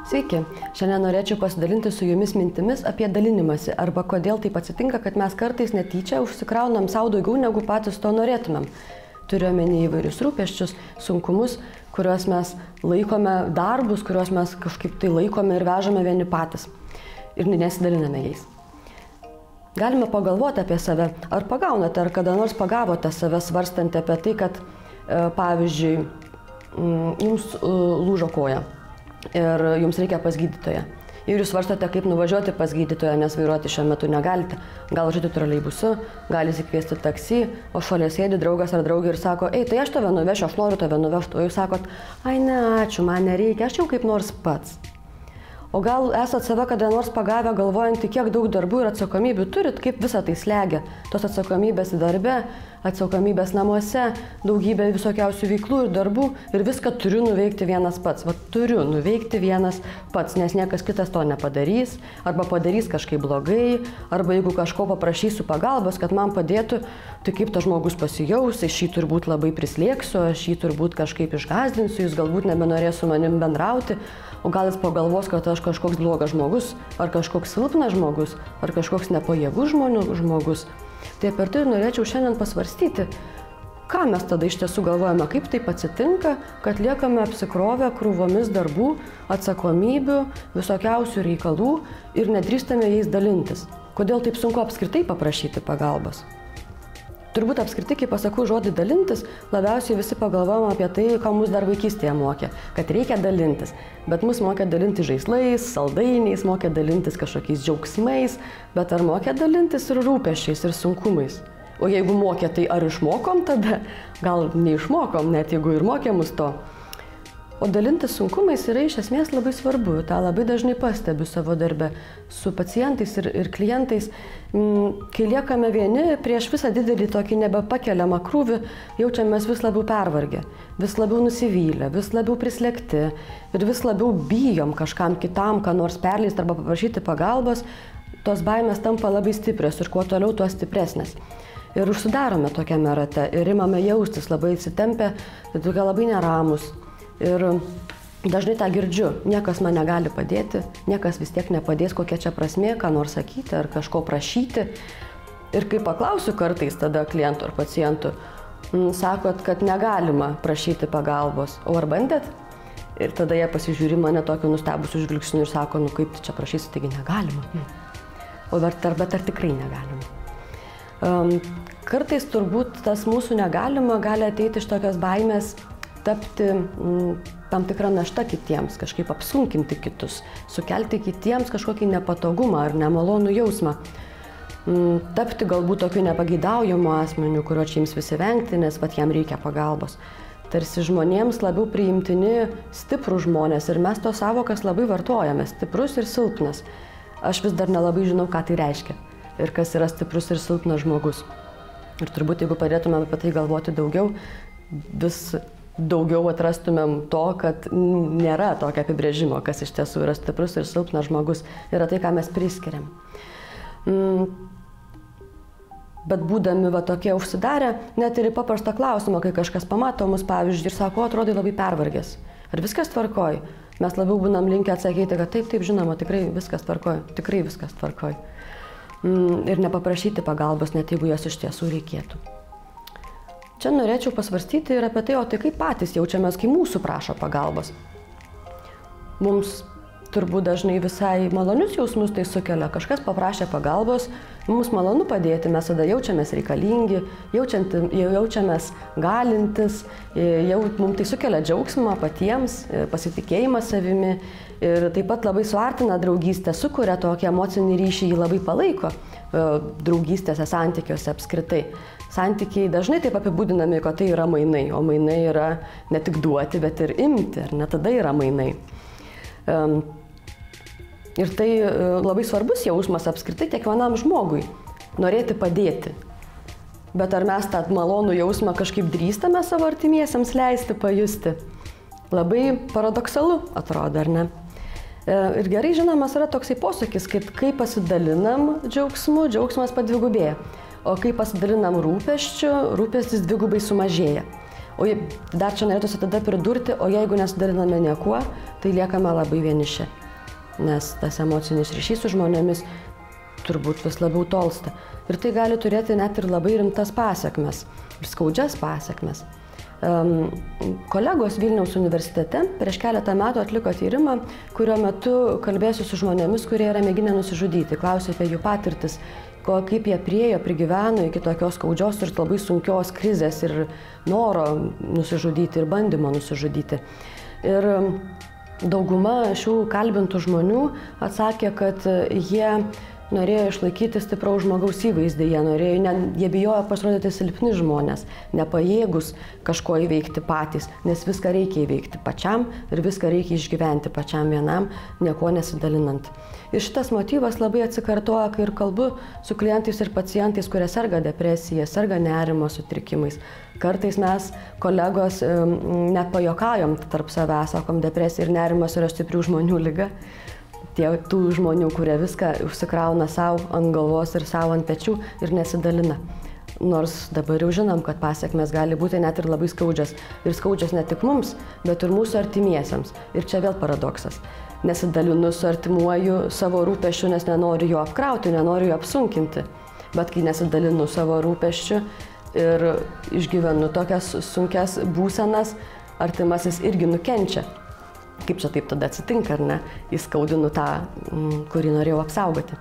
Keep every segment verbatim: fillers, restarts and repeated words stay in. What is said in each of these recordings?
Sveiki, šiandien norėčiau pasidalinti su jumis mintimis apie dalinimąsi arba kodėl taip atsitinka, kad mes kartais netyčia užsikraunam savo daugiau negu patys to norėtumėm. Turiu omeny įvairius rūpesčius, sunkumus, kuriuos mes laikome, darbus, kuriuos mes kažkaip tai laikome ir vežame vieni patys ir nesidaliname jais. Galime pagalvoti apie save, ar pagaunate, ar kada nors pagavote save svarstant apie tai, kad pavyzdžiui, jums lūžo koja ir jums reikia pas gydytoją. Ir jūs svarstote, kaip nuvažiuoti pas gydytoją, nes vairuoti šiuo metu negalite. Gal važiuoti troleibusu, gali įsikviesti taksi, o šalia sėdi draugas ar draugė ir sako, ei, tai aš tave nuvešiu, aš noriu tave nuvežti. O jūs sakot, ai ne, ačiū, man nereikia, aš jau kaip nors pats. O gal esat save kada nors pagavę galvojantį, kiek daug darbų ir atsakomybių turit, kaip visą tai slegia. Tos atsakomybės darbe, atsakomybės namuose, daugybė visokiausių veiklų ir darbų ir viską turiu nuveikti vienas pats. Va, turiu nuveikti vienas pats, nes niekas kitas to nepadarys, arba padarys kažkaip blogai, arba jeigu kažko paprašysiu pagalbos, kad man padėtų, tai kaip tas žmogus pasijaus, aš jį turbūt labai prislėksiu, aš jį turbūt kažkaip išgąsdinsiu, jis galbūt nebenorės su manim bendrauti. O gal jis pagalvos, kad aš kažkoks blogas žmogus, ar kažkoks silpnas žmogus, ar kažkoks nepajėgus žmonių žmogus. Tai apie tai norėčiau šiandien pasvarstyti, ką mes tada iš tiesų galvojame, kaip taip atsitinka, kad liekame apsikrovę krūvomis darbų, atsakomybių, visokiausių reikalų ir nedrįstame jais dalintis. Kodėl taip sunku apskritai paprašyti pagalbos? Turbūt apskritai, kai pasakau žodį dalintis, labiausiai visi pagalvojam apie tai, ką mus dar vaikystėje mokė, kad reikia dalintis. Bet mus mokė dalintis žaislais, saldainiais, mokė dalintis kažkokiais džiaugsmais, bet ar mokė dalintis ir rūpesčiais, ir sunkumais? O jeigu mokė, tai ar išmokom tada? Gal neišmokom, net jeigu ir mokė mus to. O dalintis sunkumais yra iš esmės labai svarbu, tą labai dažnai pastebiu savo darbe su pacientais ir, ir klientais. Kai liekame vieni prieš visą didelį tokį nebepakeliamą krūvį, jaučiamės vis labiau pervargę, vis labiau nusivylę, vis labiau prislėgti ir vis labiau bijom kažkam kitam, ką nors perleisti arba paprašyti pagalbos, tos baimės tampa labai stiprios ir kuo toliau, tuo stipresnės. Ir užsidarome tokiame rate ir imame jaustis labai įsitempę, tokie labai neramus. Ir dažnai tą girdžiu, niekas man negali padėti, niekas vis tiek nepadės, kokia čia prasmė, ką nors sakyti ar kažko prašyti. Ir kai paklausiu kartais tada klientų ar pacientų, sakot, kad negalima prašyti pagalbos, o ar bandėt? Ir tada jie pasižiūri mane tokiu nustebusiu žvilgsniu ir sako, nu kaip čia prašysi, taigi negalima. O bet ar, bet ar tikrai negalima? Um, kartais turbūt tas mūsų negalima gali ateiti iš tokios baimės, tapti m, tam tikrą naštą kitiems, kažkaip apsunkinti kitus, sukelti kitiems kažkokį nepatogumą ar nemalonų jausmą. M, tapti galbūt tokiu nepageidaujamu asmeniu, kurio čia jums visi vengti, nes pat jam reikia pagalbos. Tarsi žmonėms labiau priimtini stiprų žmonės ir mes to savokas labai vartojame, stiprus ir silpnas. Aš vis dar nelabai žinau, ką tai reiškia ir kas yra stiprus ir silpnas žmogus. Ir turbūt, jeigu padėtume apie tai galvoti daugiau, vis daugiau atrastumėm to, kad nėra tokio apibrėžimo, kas iš tiesų yra stiprus ir silpnas žmogus, yra tai, ką mes priskiriam. Bet būdami va tokie užsidarę, net ir į paprastą klausimą, kai kažkas pamato mus, pavyzdžiui, ir sako, atrodai labai pervargęs. Ar viskas tvarkoj? Mes labiau būnam linkę atsakyti, kad taip, taip, žinoma, tikrai viskas tvarkoj, tikrai viskas tvarkoj. Ir nepaprašyti pagalbos, net jeigu jos iš tiesų reikėtų. Čia norėčiau pasvarstyti ir apie tai, o tai kaip patys jaučiamės, kai mūsų prašo pagalbos. Mums turbūt dažnai visai malonius jausmus tai sukelia. Kažkas paprašė pagalbos, mums malonu padėti, mes tada jaučiamės reikalingi, jaučiamės galintis, jau, mums tai sukelia džiaugsmą patiems, pasitikėjimą savimi ir taip pat labai suartina draugystę, sukuria tokį emocinį ryšį, jį labai palaiko draugystėse, santykiuose apskritai. Santykiai dažnai taip apibūdinami, kad tai yra mainai, o mainai yra ne tik duoti, bet ir imti, ar ne tada yra mainai. Um, ir tai labai svarbus jausmas apskritai kiekvienam žmogui, norėti padėti. Bet ar mes tą malonų jausmą kažkaip drįstame savo artimiesiems leisti, pajusti? Labai paradoksalu atrodo, ar ne? Ir gerai žinomas yra toksai posakis, kad kai pasidalinam džiaugsmu, džiaugsmas padvigubėja. O kai pasidalinam rūpesčiu, rūpestis dvigubai sumažėja. O dar čia norėtųsi tada pridurti, o jeigu nesidaliname niekuo, tai liekame labai vieniši. nes tas emocinis ryšys su žmonėmis turbūt vis labiau tolsta. Ir tai gali turėti net ir labai rimtas pasekmes, ir skaudžias pasekmes. Um, kolegos Vilniaus universitete prieš keletą metų atliko tyrimą, kurio metu kalbėsiu su žmonėmis, kurie yra mėginę nusižudyti. Klausiu apie jų patirtis, ko, kaip jie priėjo, prigyveno iki tokios skaudžios ir labai sunkios krizės ir noro nusižudyti ir bandymo nusižudyti. Ir dauguma šių kalbintų žmonių atsakė, kad jie norėjo išlaikyti stipraus žmogaus įvaizdį, jie, norėjo, ne, jie bijojo pasirodyti silpni žmonės, nepajėgus kažko įveikti patys, nes viską reikia įveikti pačiam ir viską reikia išgyventi pačiam vienam, nieko nesidalinant. Ir šitas motyvas labai atsikartoja, kai ir kalbu su klientais ir pacientais, kurie serga depresija, serga nerimo sutrikimais. Kartais mes, kolegos, net pajuokaujam tarp savęs, sakom, depresija ir nerimas yra stiprių žmonių liga. Tie, tų žmonių, kurie viską užsikrauna savo ant galvos ir savo ant pečių ir nesidalina. Nors dabar jau žinom, kad pasekmės gali būti net ir labai skaudžios. Ir skaudžios ne tik mums, bet ir mūsų artimiesiems. Ir čia vėl paradoksas. Nesidalinu su artimuoju savo rūpesčiu, nes nenoriu jo apkrauti, nenoriu jo apsunkinti. Bet kai nesidalinu savo rūpesčiu ir išgyvenu tokias sunkias būsenas, artimasis irgi nukenčia. Kaip čia taip tada atsitinka, ar ne? Įskaudinu tą, kurį norėjau apsaugoti.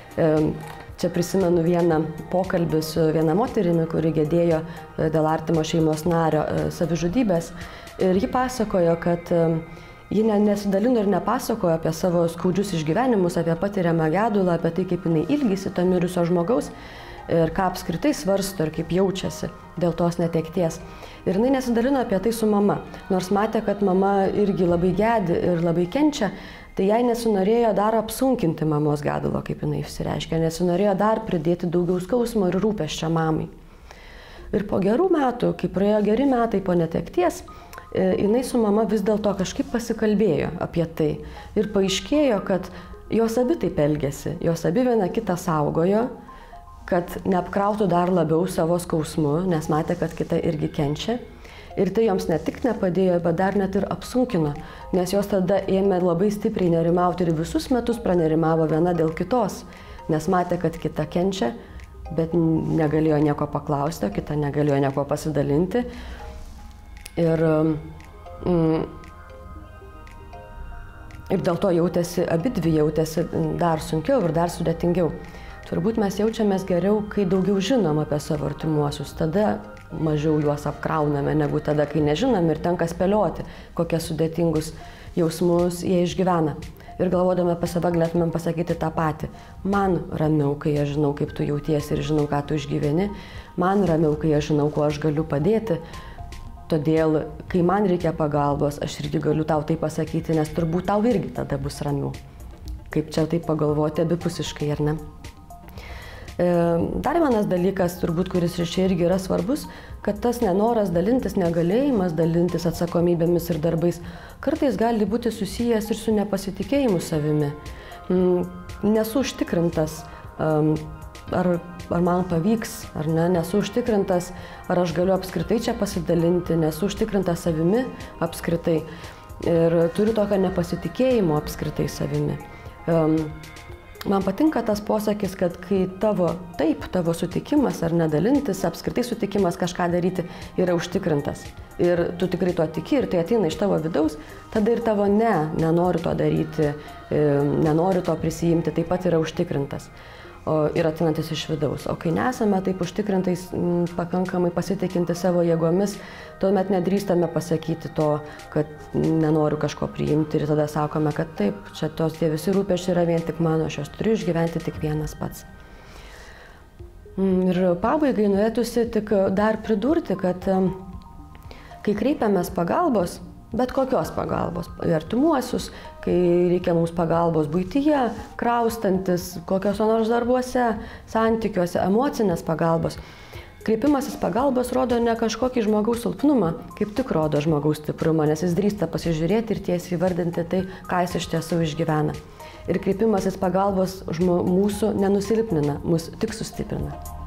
Čia prisimenu vieną pokalbį su viena moterimi, kuri gedėjo dėl artimo šeimos nario savižudybės. Ir ji pasakojo, kad ji nesidalino ir nepasakojo apie savo skaudžius išgyvenimus, apie patiriamą gedulą, apie tai, kaip jinai ilgisi to mirusio žmogaus ir ką apskritai svarsto ir kaip jaučiasi dėl tos netekties. Ir jinai nesidalino apie tai su mama, nors matė, kad mama irgi labai gedi ir labai kenčia, tai jai nesinorėjo dar apsunkinti mamos gedulo, kaip jinai išsireiškė, nesinorėjo dar pridėti daugiau skausmo ir rūpesčio mamai. Ir po gerų metų, kai praėjo geri metai po netekties, jinai su mama vis dėlto kažkaip pasikalbėjo apie tai. Ir paaiškėjo, kad jos abi taip elgėsi, jos abi viena kitą saugojo, kad neapkrautų dar labiau savo skausmu, nes matė, kad kita irgi kenčia. Ir tai joms ne tik nepadėjo, bet dar net ir apsunkino, nes jos tada ėmė labai stipriai nerimauti ir visus metus pranerimavo viena dėl kitos, nes matė, kad kita kenčia, bet negalėjo nieko paklausti, o kita negalėjo nieko pasidalinti. Ir, mm, ir dėl to jautėsi, abidvi jautėsi dar sunkiau ir dar sudėtingiau. Turbūt mes jaučiamės geriau, kai daugiau žinom apie savo artimuosius, tada mažiau juos apkrauname, negu tada, kai nežinom ir tenka spėlioti, kokie sudėtingus jausmus jie išgyvena. Ir galvodami apie save galėtumėm pasakyti tą patį. Man ramiau, kai aš žinau, kaip tu jautiesi ir žinau, ką tu išgyveni. Man ramiau, kai aš žinau, kuo aš galiu padėti. Todėl, kai man reikia pagalbos, aš irgi galiu tau tai pasakyti, nes turbūt tau irgi tada bus ramiau. Kaip čia taip pagalvoti abipusiškai, ar ne? Dar vienas dalykas, turbūt, kuris čia irgi yra svarbus, kad tas nenoras dalintis, negalėjimas dalintis atsakomybėmis ir darbais kartais gali būti susijęs ir su nepasitikėjimu savimi. Nesu užtikrintas, ar, ar man pavyks, ar ne, nesu užtikrintas, ar aš galiu apskritai čia pasidalinti, nesu užtikrintas savimi apskritai ir turiu tokio nepasitikėjimo apskritai savimi. Man patinka tas posakis, kad kai tavo taip, tavo sutikimas ar nedalintis, apskritai sutikimas kažką daryti yra užtikrintas. Ir tu tikrai to tiki ir tai ateina iš tavo vidaus, tada ir tavo ne, nenori to daryti, nenori to prisijimti, taip pat yra užtikrintas. O, ir ateinantis iš vidaus. O kai nesame taip užtikrintais, m, pakankamai pasitikinti savo jėgomis, tuomet nedrįstame pasakyti to, kad nenoriu kažko priimti ir tada sakome, kad taip, čia tos tie visi rūpesčiai yra vien tik mano, aš turiu išgyventi tik vienas pats. Ir pabaigai norėtųsi tik dar pridurti, kad kai kreipiamės pagalbos, bet kokios pagalbos, artimuosius, kai reikia mums pagalbos buityje, kraustantis, kokios nors darbuose, santykiuose, emocinės pagalbos. Kreipimasis pagalbos rodo ne kažkokį žmogaus silpnumą, kaip tik rodo žmogaus stiprumą, nes jis drįsta pasižiūrėti ir tiesiai įvardinti tai, ką jis iš tiesų išgyvena. Ir kreipimasis pagalbos mūsų nenusilpnina, mus tik sustiprina.